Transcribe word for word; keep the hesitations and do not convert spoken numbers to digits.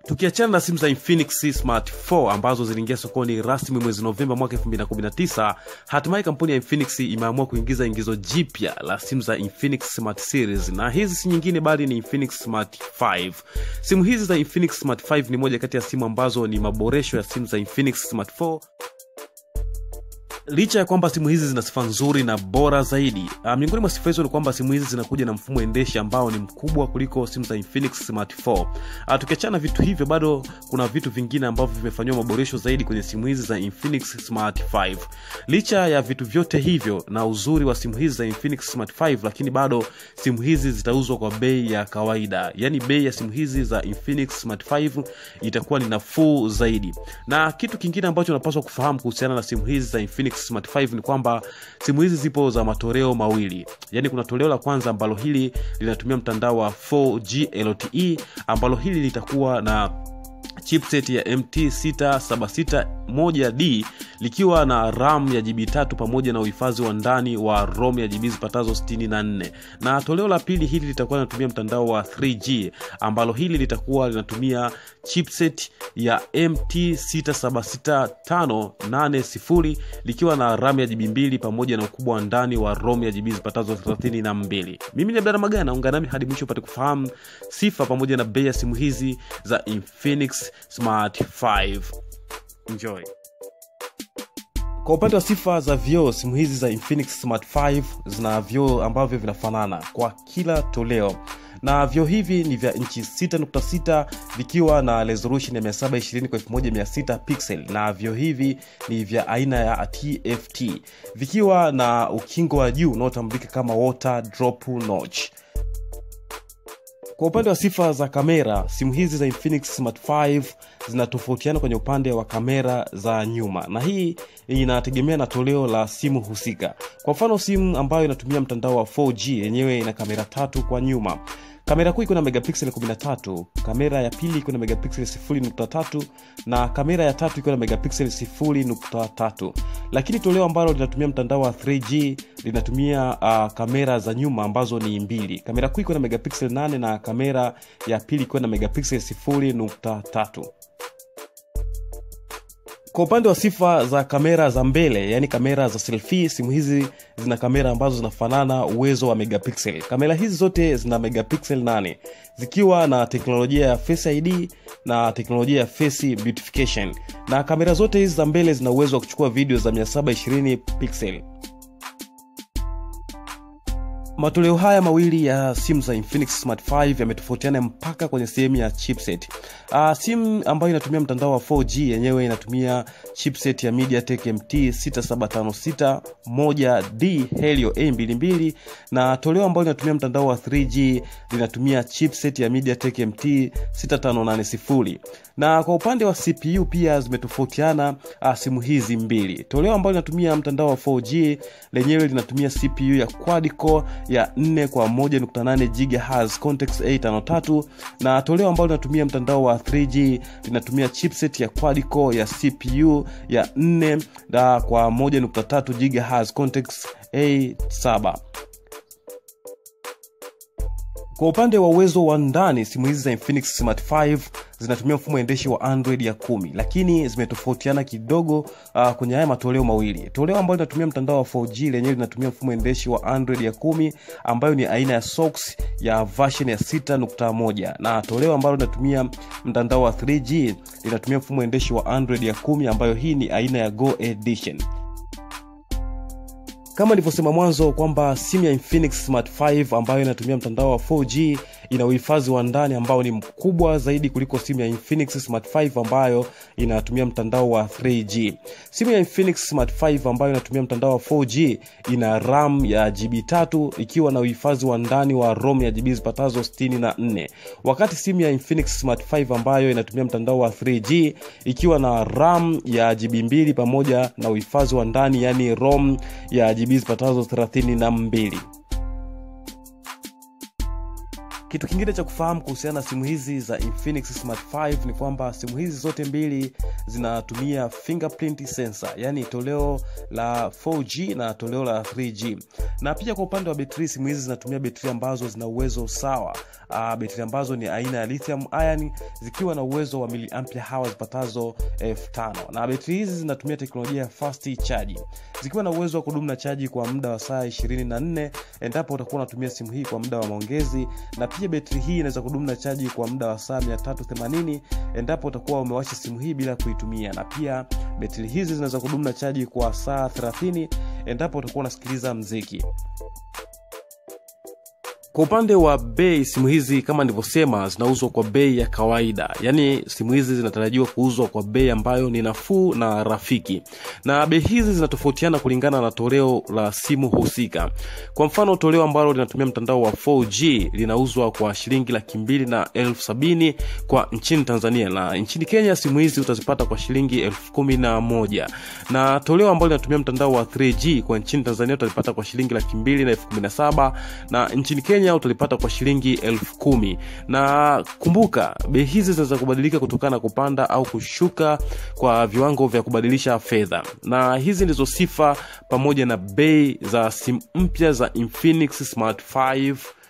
Tukiachana na simu za Infinix Smart four ambazo ziliingia sokoni rasmi mwezi Novemba mwaka elfu mbili na kumi na tisa, hatimae kampuni ya Infinix imeamua kuingiza ingizo jipya la simu za Infinix Smart series, na hizi si nyingine bali ni Infinix Smart five. Simu hizi za Infinix Smart five ni moja kati ya simu ambazo ni maboresho ya simu za Infinix Smart four. Licha ya kwamba simu hizi zina sifa nzuri na bora zaidi, miongoni mwa sifa hizo ni kwamba simu hizi zinakuja na mfumo endeshi ambao ni mkubwa kuliko simu za Infinix Smart four. Tukiachana vitu hivyo, bado kuna vitu vingine ambavyo vimefanywa maboresho zaidi kwenye simu hizi za Infinix Smart five. Licha ya vitu vyote hivyo na uzuri wa simu hizi za Infinix Smart five, lakini bado simu hizi zitauzwa kwa bei ya kawaida. Yaani bei ya simu hizi za Infinix Smart five itakuwa ni nafuu zaidi. Na kitu kingine ambacho unapaswa kufahamu kuhusiana na simu hizi za Infinix Smart five ni kwamba simu hizi zipo za matoleo mawili. Yaani kuna toleo la kwanza ambalo hili linatumia mtandao wa four G L T E, ambalo hili litakuwa na chipset ya M T sita saba sita moja D likiwa na RAM ya jibi tatu pamoja na uhifadhi wa ndani wa ROM ya jibi zipatazo sitini na nne. Na toleo la pili hili litakuwa linatumia mtandao wa three G, ambalo hili litakuwa linatumia chipset ya M T sita saba sita tano nane sifuri likiwa na RAM ya jibi mbili pamoja na ukubwa wa ndani wa ROM ya jibi zipatazo thelathini na mbili. Mimi ni Baada Magana, ungana nami hadi mwisho upate kufahamu sifa pamoja na bei ya simu hizi za Infinix Smart five. Enjoy. Kwa upande wa sifa za vioo, simu hizi za Infinix Smart five zina vioo ambavyo vinafanana kwa kila toleo. Na vioo hivi ni vya inchi sita nukta sita vikiwa na resolution ya mia saba ishirini kwa elfu moja mia sita pixel, na vioo hivi ni vya aina ya T F T vikiwa na ukingo wa juu unaotambulika kama water drop notch. Kwa upande wa sifa za kamera, simu hizi za Infinix Smart five zinatofautiana kwenye upande wa kamera za nyuma, na hii inategemea na toleo la simu husika. Kwa mfano, simu ambayo inatumia mtandao wa four G yenyewe ina kamera tatu kwa nyuma. Kamera kuu iko na megapixel kumi na tatu, kamera ya pili iko na megapixel sifuri nukta tatu na kamera ya tatu iko na megapixel sifuri nukta tatu. Lakini toleo ambalo linatumia mtandao wa three G linatumia uh, kamera za nyuma ambazo ni mbili. Kamera kuu iko na megapixel nane na kamera ya pili iko na megapixel sifuri nukta tatu. Kwa upande wa sifa za kamera za mbele, yani kamera za selfie, simu hizi zina kamera ambazo zinafanana uwezo wa megapixel. Kamera hizi zote zina megapixel nane, zikiwa na teknolojia ya Face I D na teknolojia ya Face Beautification. Na kamera zote hizi za mbele zina uwezo wa kuchukua video za mia saba ishirini pixel. Matoleo haya mawili ya simu za Infinix Smart five yametofautiana mpaka kwenye sehemu ya chipset. Uh, simu ambayo inatumia mtandao wa four G yenyewe inatumia chipset ya MediaTek M T sita saba tano sita moja D Helio A mbili mbili, na toleo ambalo linatumia mtandao wa three G linatumia chipset ya MediaTek M T sita tano nane sifuri. Na kwa upande wa C P U pia zimetofautiana uh, simu hizi mbili. Toleo ambalo linatumia mtandao wa four G lenyewe linatumia C P U ya quad core ya nne kwa moja nukta nane gigahertz Cortex A tano tatu, na toleo ambalo linatumia mtandao wa three G linatumia chipset ya quad core ya C P U ya nne kwa moja nukta tatu gigahertz Cortex A saba. Kwa upande wa uwezo wa ndani, simu hizi za Infinix Smart five zinatumia mfumo endeshi wa Android ya kumi, lakini zimetofautiana kidogo uh, kwenye haya matoleo mawili. Toleo ambalo linatumia mtandao wa four G lenyewe linatumia mfumo endeshi wa Android ya kumi ambayo ni aina ya Sox ya version ya sita nukta moja, na toleo ambalo linatumia mtandao wa three G linatumia mfumo endeshi wa Android ya kumi ambayo hii ni aina ya Go Edition. Kama nilivyosema mwanzo kwamba simu ya Infinix Smart five ambayo inatumia mtandao wa four G ina uhifadhi wa ndani ambao ni mkubwa zaidi kuliko simu ya Infinix Smart five ambayo inatumia mtandao wa three G. Simu ya Infinix Smart five ambayo inatumia mtandao wa four G ina RAM ya jibi tatu ikiwa na uhifadhi wa ndani wa ROM ya jibi zipatazo sitini na nne. Wakati simu ya Infinix Smart five ambayo inatumia mtandao wa three G ikiwa na RAM ya jibi mbili pamoja na uhifadhi wa ndani yani ROM ya jibi zipatazo thelathini na mbili. Kitu kingine cha kufahamu kuhusiana na simu hizi za Infinix Smart tano ni kwamba simu hizi zote mbili zinatumia fingerprint sensor, yani toleo la four G na toleo la three G. Na pia kwa upande wa betri, simu hizi zinatumia betri ambazo zina uwezo sawa. Ah, betri ambazo ni aina ya lithium ion zikiwa na uwezo wa miliampere hours zipatazo elfu tano. Na betri hizi zinatumia teknolojia ya fast charging, zikiwa na uwezo wa kudumu na chaji kwa muda wa saa ishirini na nne endapo utakuwa unatumia simu hii kwa muda wa maongezi. Na pia betri hii inaweza kudumu na chaji kwa muda wa saa mia tatu themanini endapo utakuwa umewasha simu hii bila kuitumia. Na pia betri hizi zinaweza kudumu na chaji kwa saa thelathini endapo utakuwa unasikiliza muziki. Kwa upande wa bei, simu hizi kama nilivyosema zinauzwa kwa bei ya kawaida. Yaani simu hizi zinatarajiwa kuuzwa kwa bei ambayo ni nafuu na rafiki. Na bei hizi zinatofautiana kulingana na toleo la simu husika. Kwa mfano, toleo ambalo linatumia mtandao wa four G linauzwa kwa shilingi laki mbili na elfu sabini kwa nchini Tanzania, na nchini Kenya simu hizi utazipata kwa shilingi elfu kumi na moja. Na toleo ambalo linatumia mtandao wa three G kwa nchini Tanzania utazipata kwa shilingi laki mbili na elfu kumi na saba, na nchini Kenya utalipata kwa shilingi elfu kumi. Na kumbuka, bei hizi zinaweza kubadilika kutokana na kupanda au kushuka kwa viwango vya kubadilisha fedha. Na hizi ndizo sifa pamoja na bei za simu mpya za Infinix Smart tano